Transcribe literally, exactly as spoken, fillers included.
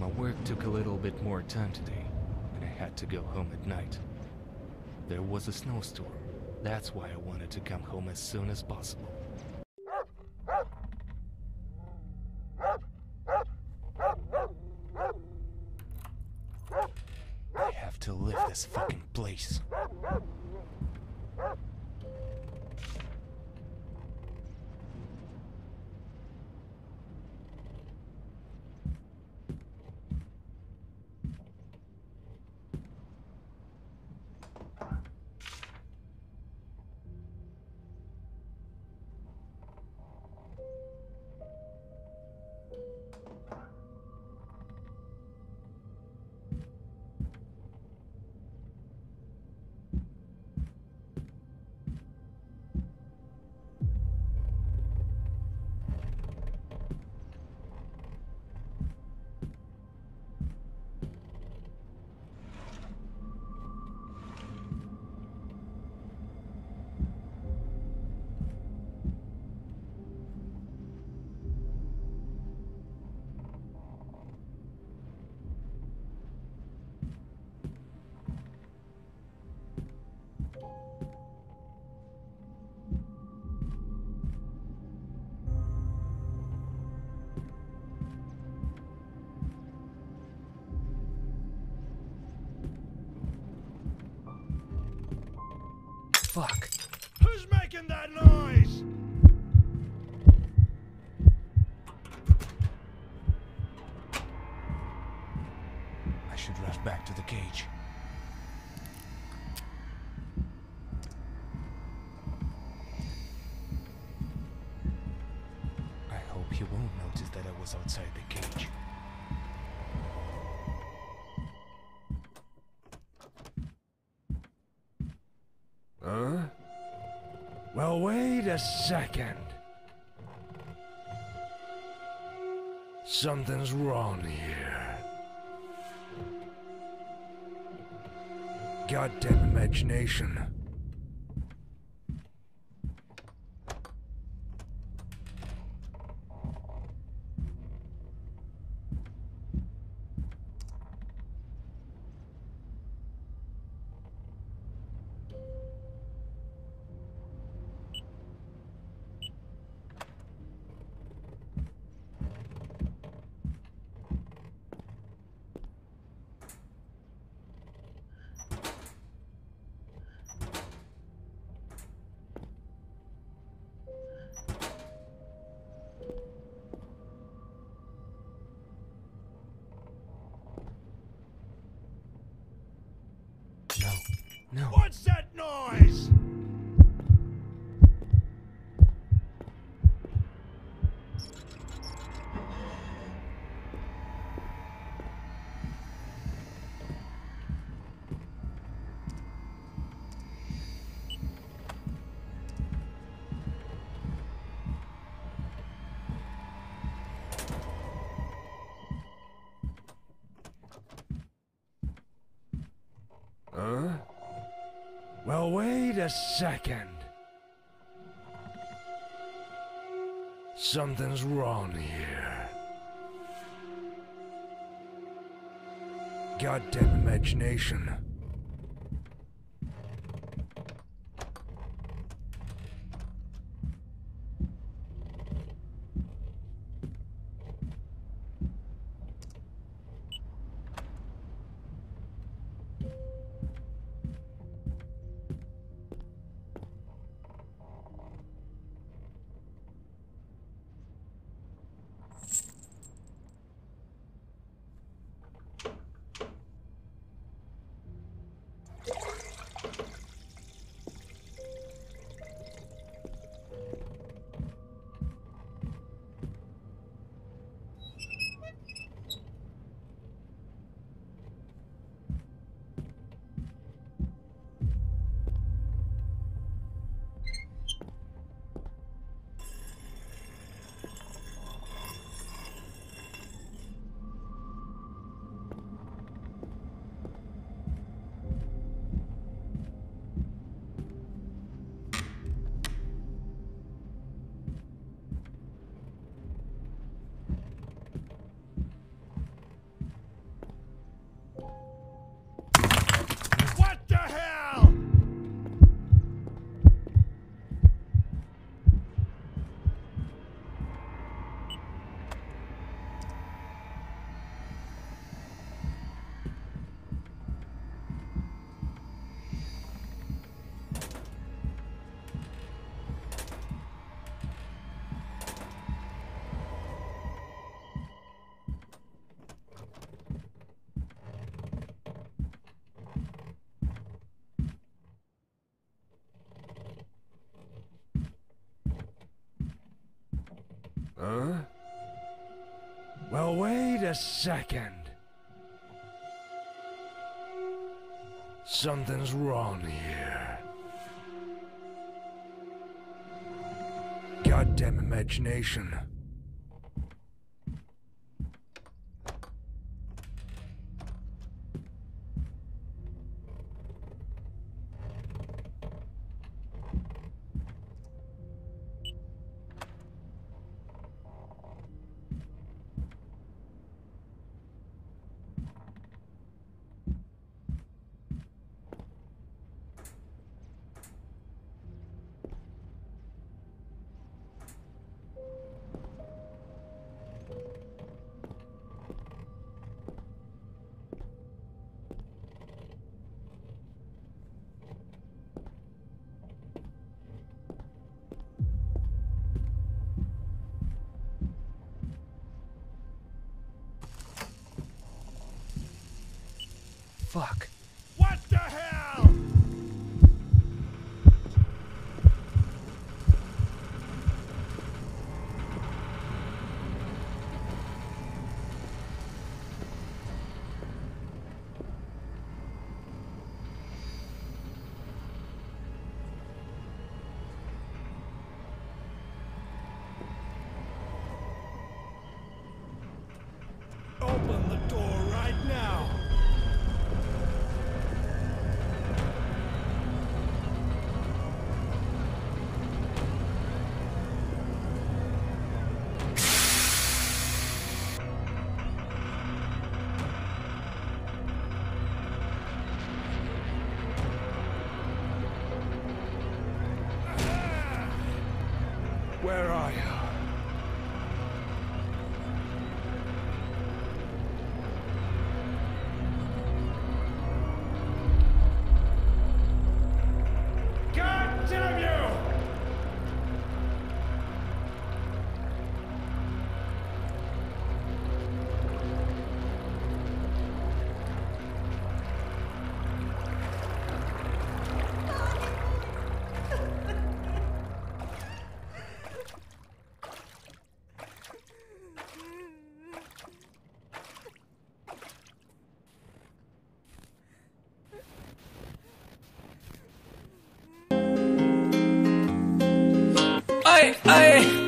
My work took a little bit more time today, and I had to go home at night. There was a snowstorm. That's why I wanted to come home as soon as possible. I have to leave this fucking place. Fuck. Who's making that noise? I should rush back to the cage. I hope he won't notice that I was outside the cage. Huh? Well, wait a second. Something's wrong here. Goddamn imagination. No. What's that noise? Huh? Well, wait a second. Something's wrong here. Goddamn imagination. Huh? Well, wait a second. Something's wrong here. Goddamn imagination. Fuck. What the hell? Open the door right now. Where are you? God damn you! Ay, ay.